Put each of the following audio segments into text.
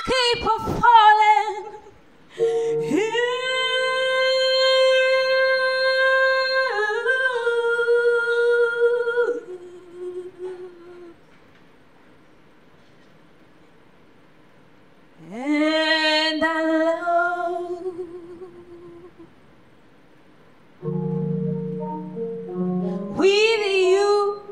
keep on falling. And I love with you.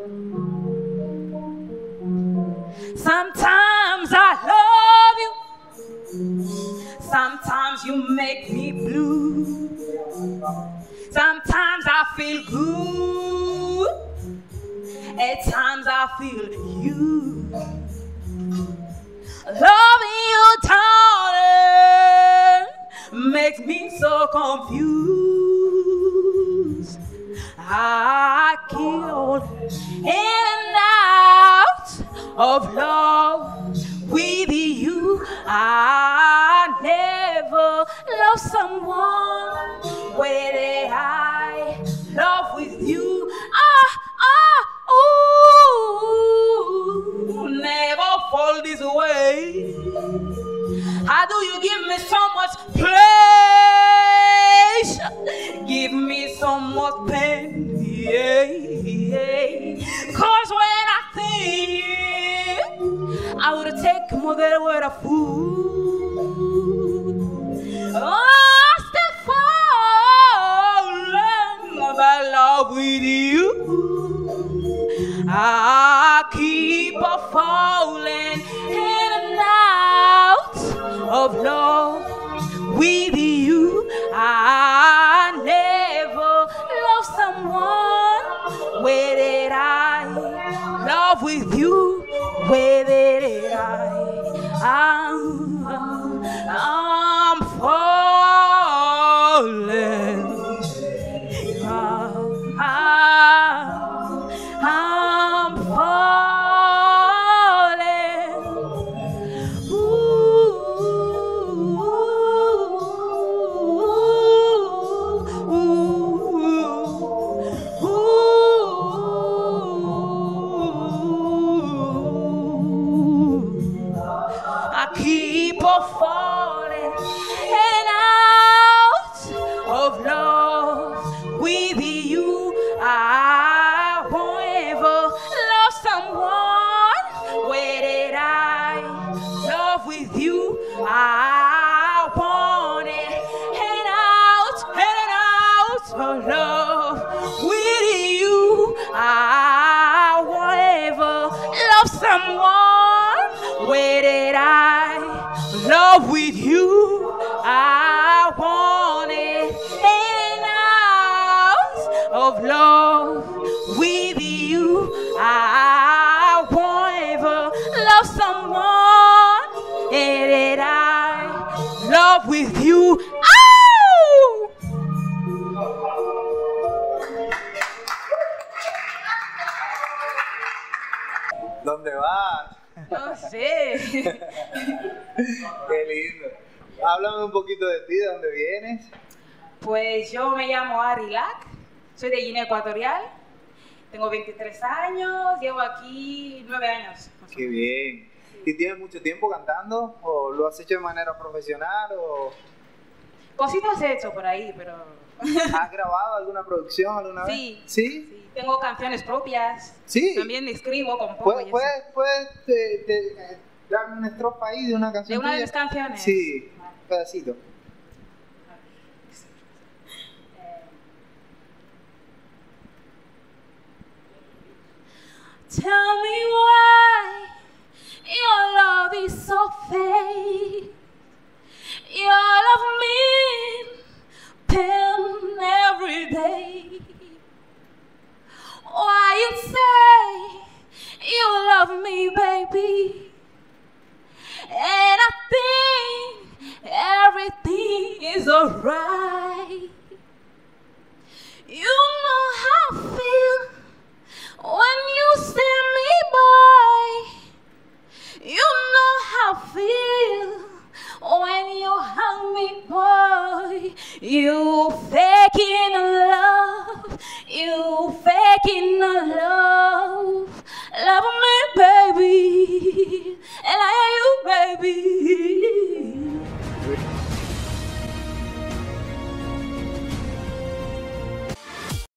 Sometimes I love you. Sometimes you make me blue. Sometimes I feel good. At times I feel you. Loving you, darling, makes me so confused. I keep in and out of love with you. I never love someone where did I love with you. Ooh, never fall this way. How do you give me so much pleasure? Give me so much pain. Yeah, yeah. 'Cause when I think I would take more than a word of food. Oh, still falling about love with you. I keep on falling in and out of love with you. I never love someone where did I love with you. Where did I'm falling. I'm falling. I keep on falling in and out of love with you. I won't ever love someone where did I love with you. I want it and out of love with you. I won't ever love someone where did I love with you. I want it and out of love with you. I won't ever love someone that I love with you. Oh! ¿Dónde vas? No sé. Qué lindo. Háblame un poquito de ti, ¿de dónde vienes? Pues yo me llamo Ari Lac, soy de Guinea Ecuatorial, tengo 23 años, llevo aquí 9 años. Qué bien. ¿Y tienes mucho tiempo cantando? ¿O lo has hecho de manera profesional? ¿O Cositas he hecho por ahí, pero... has grabado alguna producción alguna vez? Sí. ¿Sí? Sí, tengo canciones propias. Sí. También escribo, compongo y eso. ¿Puedes darme una estrofa ahí de una canción ¿De una de tuya? mis canciones? Sí, un pedacito. Tell me why your love is so fake. Your love means pain every day. Why you say you love me, baby? And I think everything is alright. You know how I feel when you see me, boy. You know how I feel when you hug me, boy. You faking love, you faking love. Love me, baby, and I love you, baby.